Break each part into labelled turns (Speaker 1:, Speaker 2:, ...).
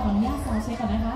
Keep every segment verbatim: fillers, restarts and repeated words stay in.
Speaker 1: ออนุญาตซาวเช็คก่อนนะคะ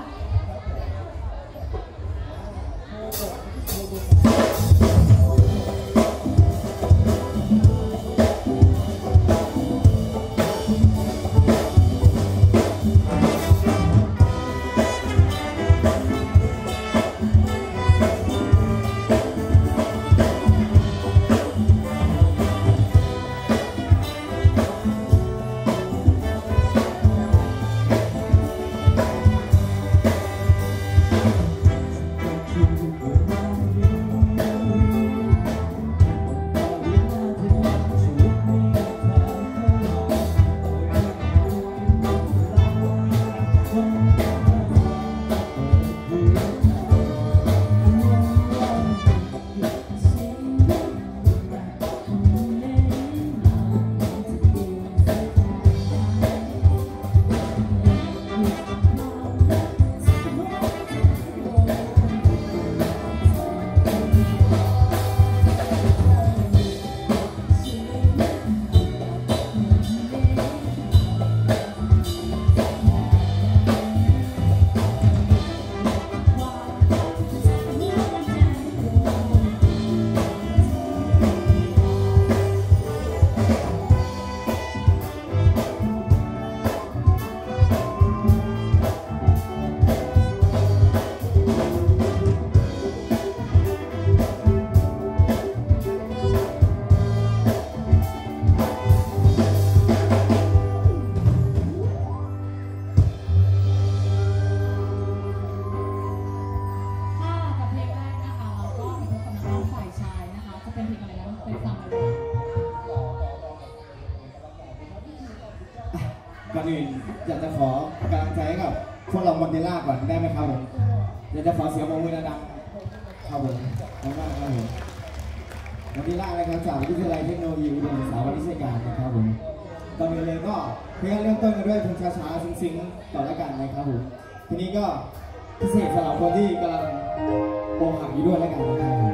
Speaker 2: ก่อนอื่นอยากจะขอกำลังใจให้กับพวกเราวันเดล่าก่อนได้ไหมครับผมอยากจะขอเสียงปรบมือดังๆครับผมขอบคุณมากครับผมวันเดล่านะครับจากวิทยาลัยเทคโนโลยีอุดมศึกษาวณิชยการนะครับผมตอนนี้เลยก็เพียงเริ่มต้นกันด้วยเพลงช้าๆซึ้งๆต่อแล้วกันนะครับผมทีนี้ก็พิเศษสำหรับคนที่กำลังโปรหักอยู่ด้วยแล้วกันนะครับผม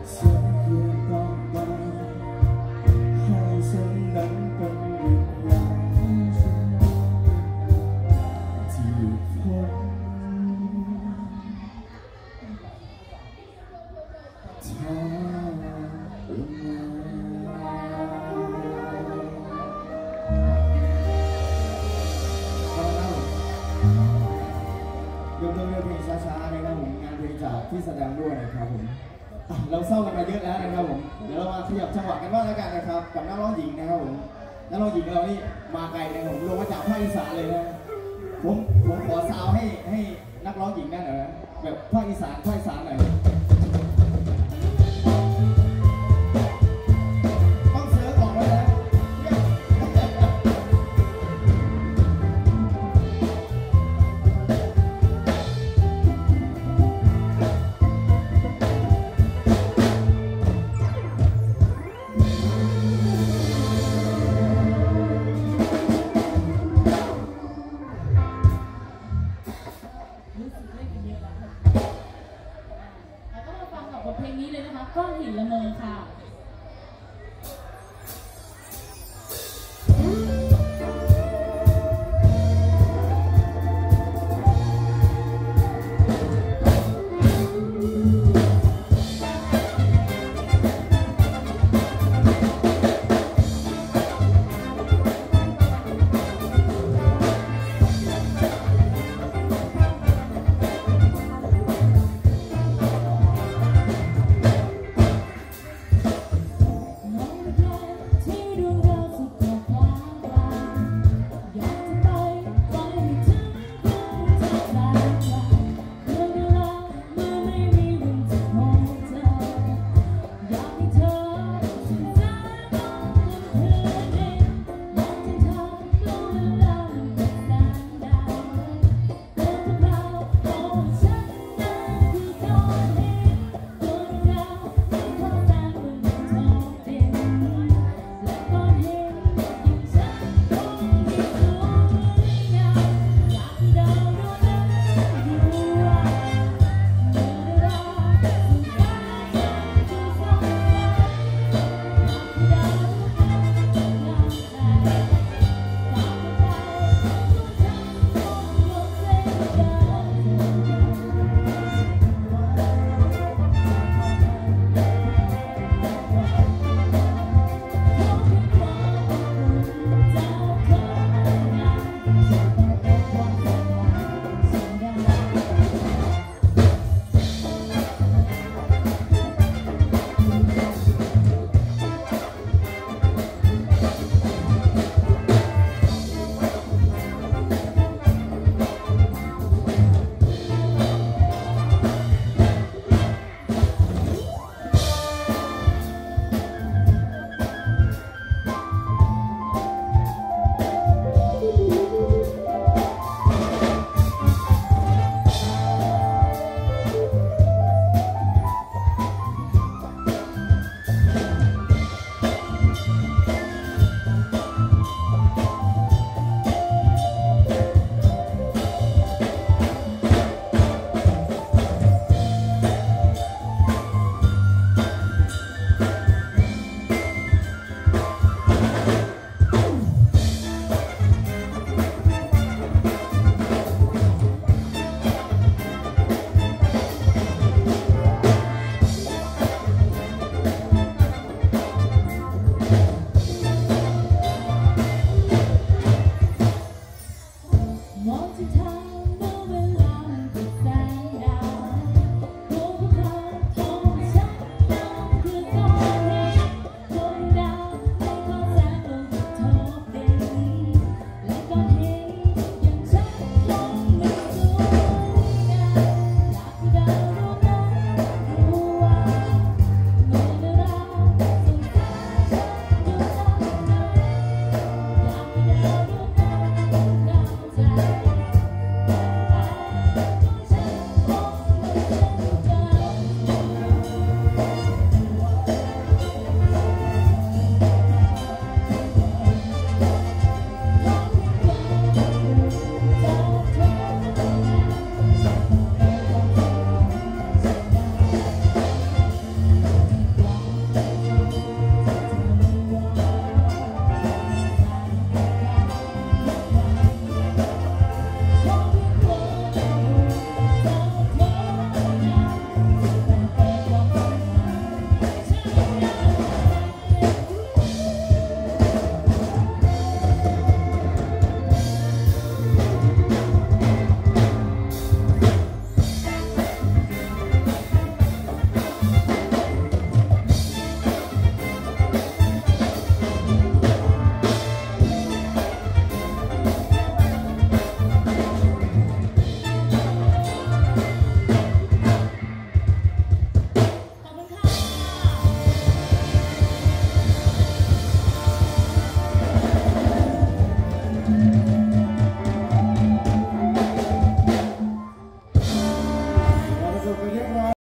Speaker 2: ฉันเพียงต้องการให้ฉันนั้นเป็นวิญญาณที่หลุดพ้นทางอุโมงค์ยกตัวเลือกเพลงช้าๆนะครับผมงานเพลงจากที่แสดงด้วยนะครับผมเราเศร้ากันมาเยอะแล้วนะครับผมเดี๋ยวเรามาขยับจังหวะกันบ้างแล้วกันนะครับกับนักร้องหญิงนะครับผมนักร้องหญิงเรานี่มาไกลนะครับผมลงมาจากภาคอีสานเลยนะผมผมขอซาวให้ให้นักร้องหญิงได้หน่อยนะแบบภาคอีสานภาคอีสานหน่อยต้องเสือก่อนเลยนะ
Speaker 1: เพลงนี้เลยนะคะก้อนหินละเมอค่ะ